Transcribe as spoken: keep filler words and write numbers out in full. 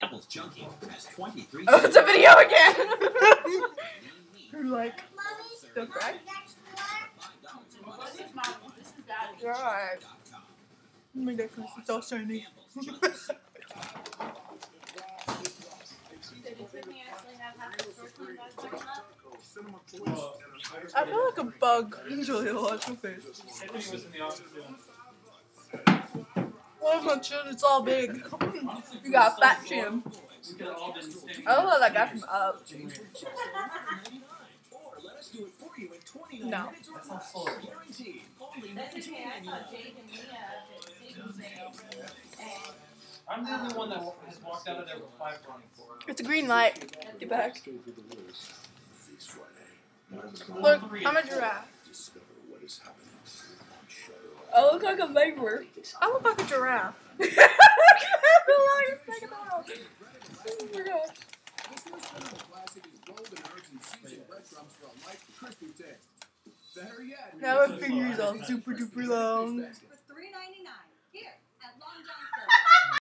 Edibles Junkie has twenty-three. Oh, it's a video again. You're like, the frick? God. Oh my God, it's all shiny. I feel like a bug. Usually, watch my face. Oh my chin, it's all big. You got a fat chin. I look like that guy from Up. No. I'm the only one that has walked out of there with five running for it. It's a green light. Get back. Look, I'm a giraffe. I look like a lemur. I look like a giraffe. I look the longest thing in the world. Oh my gosh. Now my fingers all super duper long.